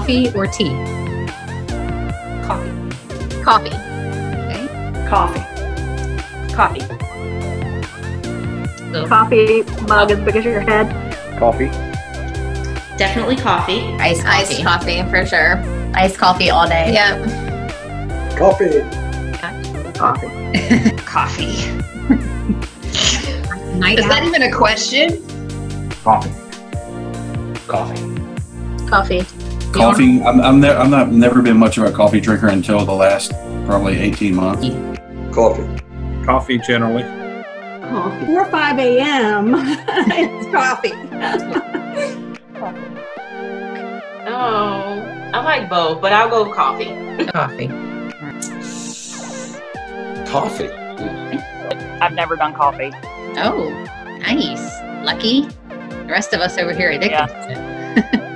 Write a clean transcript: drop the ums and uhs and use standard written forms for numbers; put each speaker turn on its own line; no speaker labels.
Coffee or tea?
Coffee.
Coffee.
Okay.
Coffee.
Coffee.
So,
Coffee mug as big as your head.
Coffee.
Definitely coffee.
Iced coffee for sure. Iced coffee all day.
Yep.
Coffee.
Coffee.
Coffee.
Night
Is that
out.
even a question?
Coffee.
Coffee.
Coffee.
Coffee. I'm never been much of a coffee drinker until the last probably 18 months.
Coffee.
Coffee generally.
Coffee.
4 or 5 a.m. It's coffee.
Oh, I like both, but I'll go coffee.
Coffee.
Coffee.
I've never done coffee.
Oh, nice. Lucky. The rest of us over here are addicted to it.